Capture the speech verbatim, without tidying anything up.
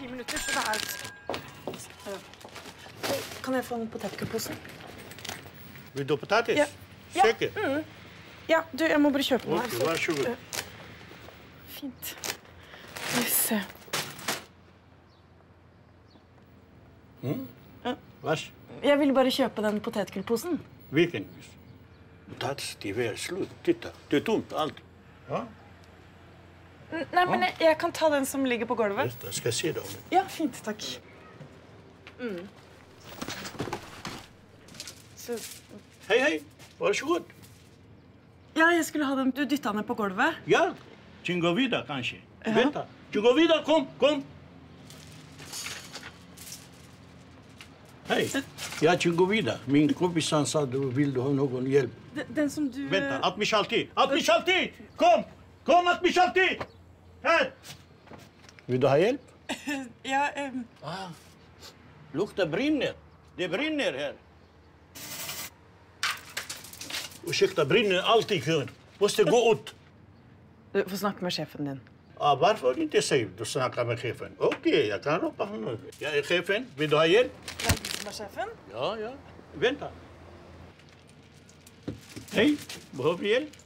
ti minutter, så det er... Kan jeg få en potetgullpose? Vil du ha potatis? Ja. Sikker? Ja. Mm. Ja, du, jeg må bare kjøpe den her. Ok, vær så god. Fint. Skal vi se. Mm? Vær så. Jeg ville bare kjøpe den potetgullposen. Hvilken? Potatis, de er slutt. Titta, det er tomt, alt. Ja? Nei, men jeg, jeg kan ta den som ligger på gulvet. Just det, skal jeg se det om. Ja, fint, takk. Mm. Så... Hei, hei. Vær så god. Ja, jeg skulle ha den. Du dyttet ned på gulvet. Ja, gå videre, kanskje. Vent da. Gå videre, kom, kom. Hei, jeg gå videre. Min kompis han sa du vil du ha noen hjelp. Den, den som du... Vent da, Admiralty. Admiralty! Kom! Kom, Admiralty! Her! Vil du ha hjelp? Ja, um... Ah, lukta brinner. Det brinner her. Ursäkta, brinner alltid här. Måste gå ut. Du får snakke med sjefen din. Ah, varför inte säger du snackar med chefen? Okej, okay, jag kan hoppa honom. Jag är chefen. Vill du ha hjälp? Hvem som er sjefen? Ja, ja. Vänta. Hej, behöver du hjälp?